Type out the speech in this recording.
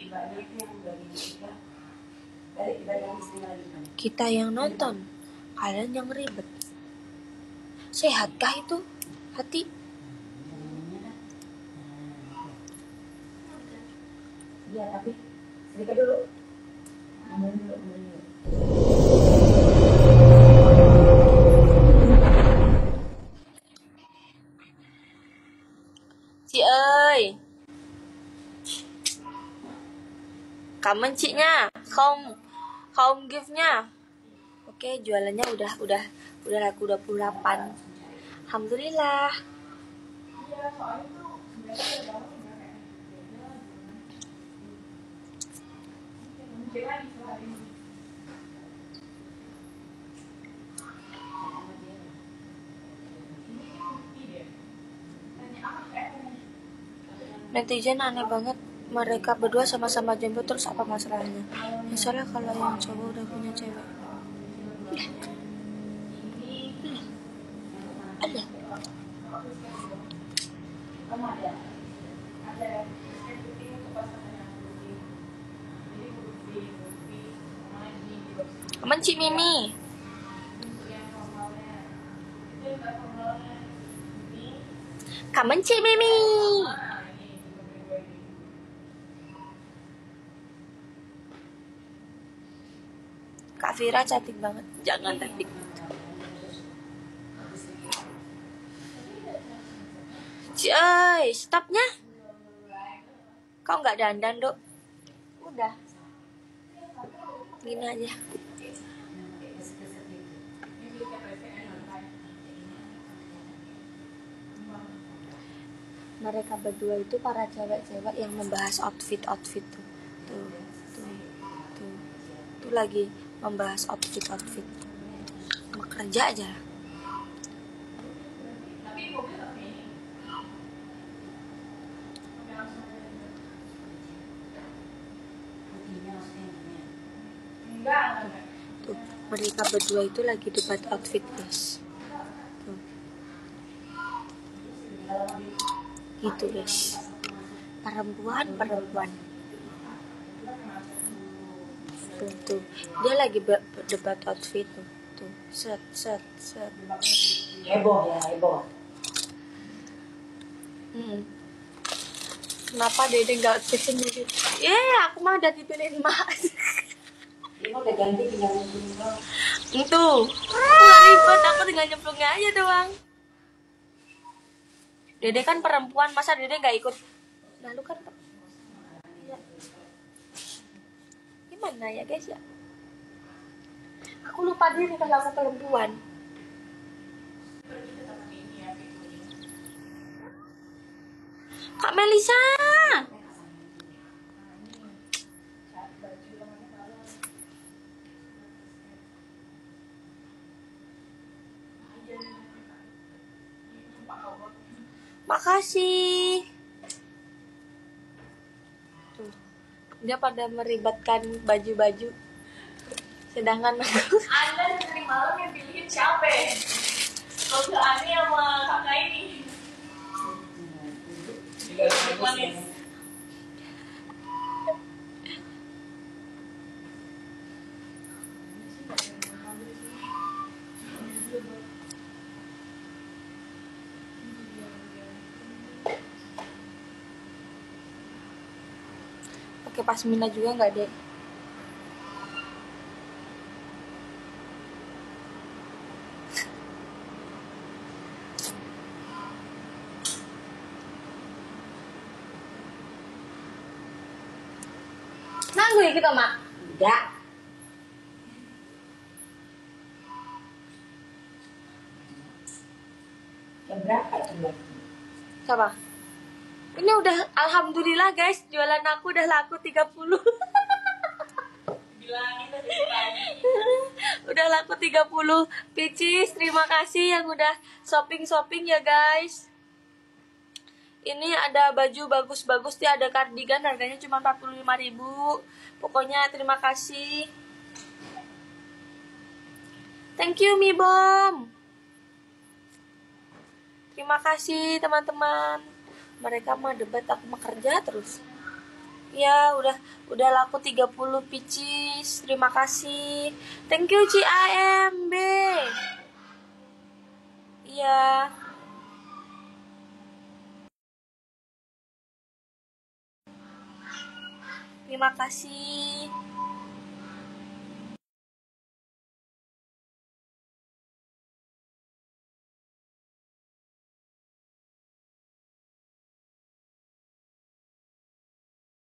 Kita yang nonton, kalian yang ribet. Sehatkah itu hati? Iya, tapi sedikit dulu. Chị ơi, cảm ơn chị nha. Không gift nha. Oke, jualannya udah laku 28. Alhamdulillah. Netizen aneh banget. Mereka berdua sama-sama jomblo, terus apa masalahnya? Misalnya kalau yang cowok udah punya cewek. Ada. Aman Cik Mimi. Cảm ơn chị Mimi. Kak Vira cantik banget. Jangan tapi. Ci ơi, stopnya. Kau nggak dandan, Dok? Udah. Gini aja. Mereka berdua itu para cewek-cewek yang membahas outfit tuh. Tuh lagi membahas outfit. Sama kerja aja. Tuh, mereka berdua itu lagi debat outfit, guys. Tuh. Gitu, guys. Perempuan. Tuh. Dia lagi debat outfit tuh. Set. Heboh. Kenapa Dede nggak outfit sendiri? Aku mah udah dipilihin Mas. Ini udah ganti tinggal nyemplung doang. Itu. Aku nggak ribet, aku tinggal nyemplungnya aja doang. Dede kan perempuan, masa Dede nggak ikut? Lalu kan ya. Gimana ya guys ya? Aku lupa diri kalau aku perempuan. Kak Melisa. Makasih. Tuh. Dia pada meribatkan baju-baju. Sedangkan aku Anda dari malam yang pilihin siapa? Kalau Ani sama kakak ini. Manis. pakai pasmina juga nggak deh? Nanggu ya kita mak? Enggak. Jam berapa itu? Siapa? Ini udah alhamdulillah guys, jualan aku udah laku 30. Bilangin tadi pagi. Udah laku 30. Picis, terima kasih yang udah shopping ya guys. Ini ada baju bagus-bagus dia, ada kardigan harganya cuma 45.000. Pokoknya terima kasih. Thank you Mi Bom. Terima kasih teman-teman. Mereka mah debat, aku mah kerja terus. Ya, udah laku 30 pieces. Terima kasih. Thank you CIMB. Iya. Terima kasih.